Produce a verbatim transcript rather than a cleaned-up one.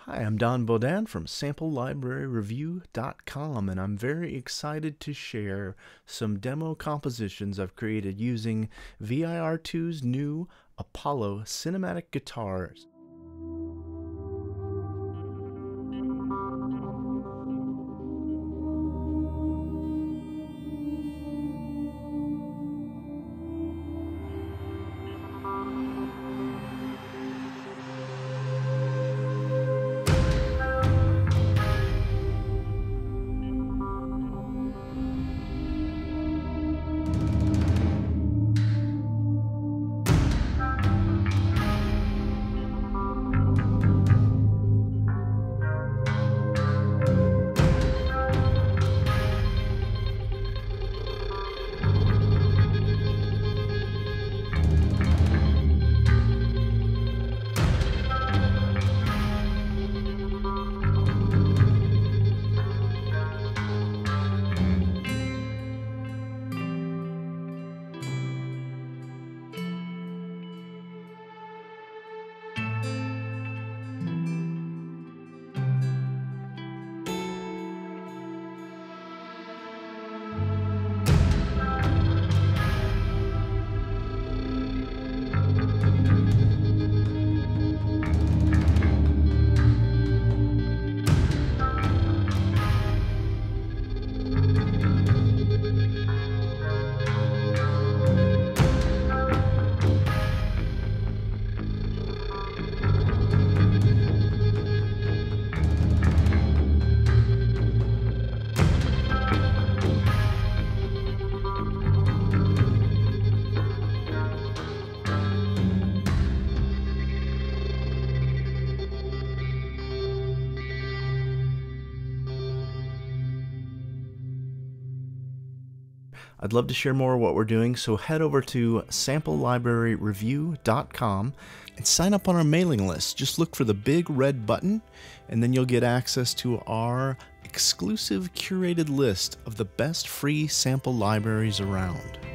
Hi, I'm Don Baudin from sample library review dot com, and I'm very excited to share some demo compositions I've created using Vir two's new Apollo cinematic guitars. I'd love to share more of what we're doing, so head over to sample library review dot com and sign up on our mailing list. Just look for the big red button, and then you'll get access to our exclusive curated list of the best free sample libraries around.